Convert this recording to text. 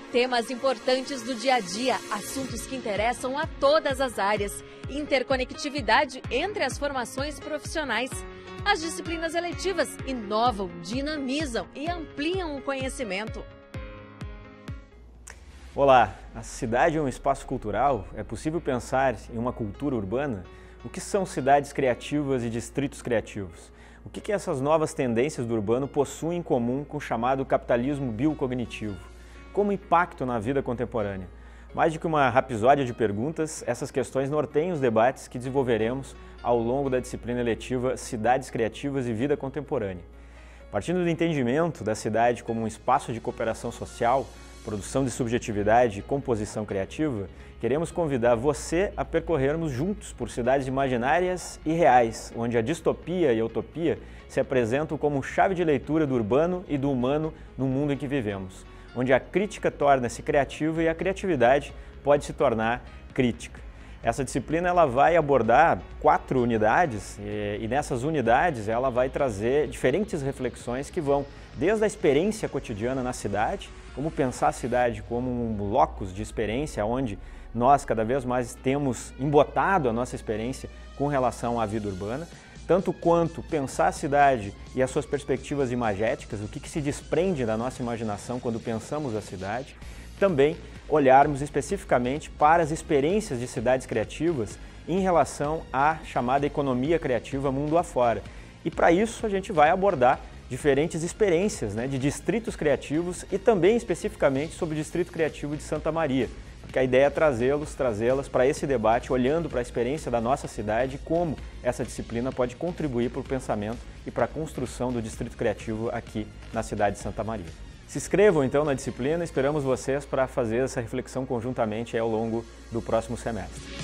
Temas importantes do dia a dia, assuntos que interessam a todas as áreas, interconectividade entre as formações profissionais. As disciplinas eletivas inovam, dinamizam e ampliam o conhecimento. Olá, a cidade é um espaço cultural? É possível pensar em uma cultura urbana? O que são cidades criativas e distritos criativos? O que essas novas tendências do urbano possuem em comum com o chamado capitalismo biocognitivo? Como impacto na vida contemporânea? Mais do que uma rapsódia de perguntas, essas questões norteiam os debates que desenvolveremos ao longo da disciplina eletiva Cidades Criativas e Vida Contemporânea. Partindo do entendimento da cidade como um espaço de cooperação social, produção de subjetividade e composição criativa, queremos convidar você a percorrermos juntos por cidades imaginárias e reais, onde a distopia e a utopia se apresentam como chave de leitura do urbano e do humano no mundo em que vivemos, onde a crítica torna-se criativa e a criatividade pode se tornar crítica. Essa disciplina ela vai abordar 4 unidades e nessas unidades ela vai trazer diferentes reflexões que vão desde a experiência cotidiana na cidade, como pensar a cidade como um locus de experiência, onde nós cada vez mais temos embotado a nossa experiência com relação à vida urbana, tanto quanto pensar a cidade e as suas perspectivas imagéticas, o que se desprende da nossa imaginação quando pensamos a cidade, também olharmos especificamente para as experiências de cidades criativas em relação à chamada economia criativa mundo afora. E para isso a gente vai abordar diferentes experiências de distritos criativos e também especificamente sobre o Distrito Criativo de Santa Maria, porque a ideia é trazê-las para esse debate, olhando para a experiência da nossa cidade e como essa disciplina pode contribuir para o pensamento e para a construção do Distrito Criativo aqui na cidade de Santa Maria. Se inscrevam então na disciplina, esperamos vocês para fazer essa reflexão conjuntamente ao longo do próximo semestre.